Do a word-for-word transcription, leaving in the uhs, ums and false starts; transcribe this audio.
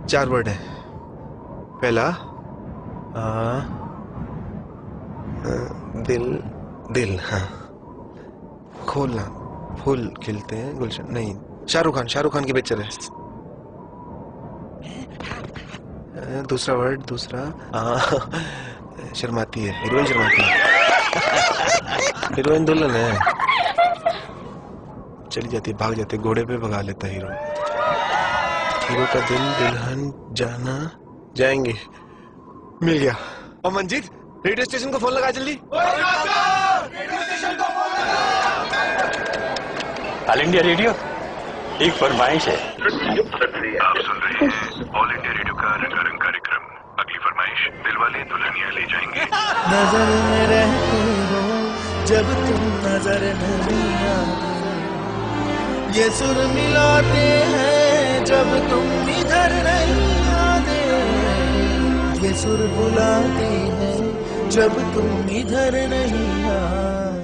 चार वर्ड है। पहला आ, दिल दिल हाँ। खोलना, फूल खिलते हैं गुलशन, नहीं शाहरुख खान, शाहरुख खान की पिक्चर है। दूसरा वर्ड, दूसरा आ, शर्माती है, हीरोइन शर्माती है। हीरोइन दुल्हन है, चली जाती है, भाग जाती है, घोड़े पे भगा लेता है हीरो। हीरो का दिल, दुल्हन, जाना, जाएंगे। मिल गया। और मंजीत, रेडियो स्टेशन को फोन लगा जल्दी। ऑल इंडिया रेडियो, एक फरमाइश है। आप सुन रहे हैं ऑल इंडिया रेडियो का रंगारंग कार्यक्रम। अगली फरमाइश, दिलवाले दुल्हनिया ले जाएंगे। नजर में रहते हो जब तुम नजर नहीं आते, ये सुर मिलाते हैं जब तुम इधर नहीं आते, ये सुर बुलाते हैं जब तुम इधर नहीं आते।